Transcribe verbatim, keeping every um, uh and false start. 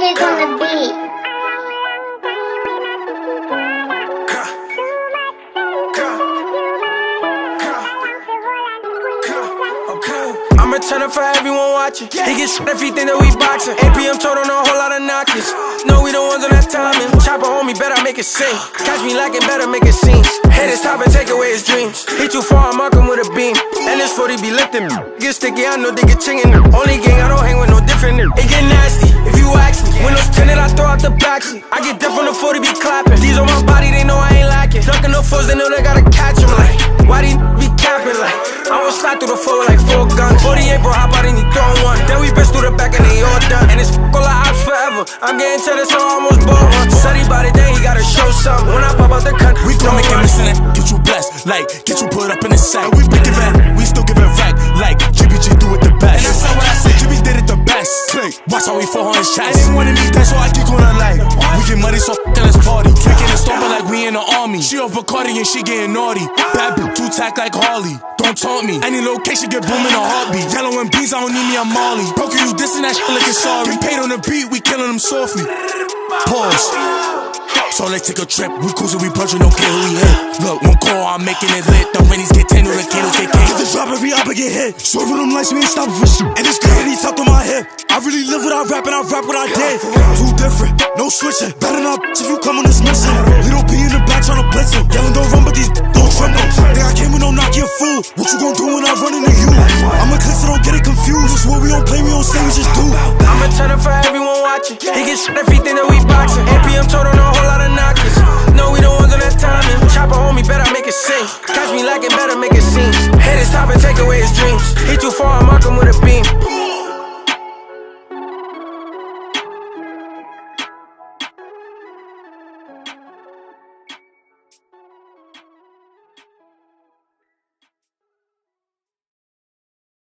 Kids on the beat. I'm returning for everyone watching. He gets shit if he think that we boxing. A P M told on a whole lot of knockers. No, we the ones on that timing. Chopper on me, better make it sing. Catch me lacking, better make it sing. Hit his top and take away his dreams. He too far, I mark him with a beam. And this forty be lifting me. Get sticky, I know they get chinging. Only gang, I don't hang with no different. It get nasty, if you ask me. Windows tinted, I throw out the backseat. I get deaf on the forty, be clapping. These on my body, they know I ain't lacking. Ducking the foes, they know they gotta catch him. Like, why these be capping? Like, I won't slide through the floor like four guns. forty-eight, bro, hop out and you throwing one. Then we best through the back and they all done. And it's f*** all the ops forever. I'm getting to this, so I almost bought one. Said he bought it, then he gotta show something. When I pop out the country, we gon' make it listen and get you blessed. Like, get you put up in the sack. We been giving, we still giving rack. Like, G B G do it the best. And that's not what I say, G B did it the best. Click, watch how we fall on his chest. They wanted me dead, so I keep on her like. We get money, so f***ing let's party. Drinking and stomping like we in the army. She off Bacardi and she getting naughty. Bad bitch, two tack like Harley. Don't taunt me. Any location get boom in a heartbeat. Yellow and beans, I don't need me a Molly. Broke you dissing that shit like it's sorry. Get paid on the beat, we killing them softly. Pause. So let's take a trip. We cruising, we punching, don't care who we hit. Look, one call, I'm making it lit. The winnies get ten, the candles get king. Get the drop, every oppa get hit. Swerving them lights, we ain't stopping for shit. And this crazy, he tapped on my hip. I really live what I rap and I rap what I did. Too different, no switching. Better not bitch if you come on this mission. Little B in the back tryna blitz him. Yelling don't run, but these don't tremble. Think I came with no knock, you a fool. What you gon' do when I run into you? I'm a click, so don't get it confused. This what we don't play, we don't say, we just do. I'm returning for everyone watching. He gets shit if he think that we boxing. A P M told on a whole lot of knockers. No, we the ones on that timing. Chopper on me, better make it sing. Catch me lacking, better make it sing. Hit his top and take away his dreams. He too far, I mark him with a beam.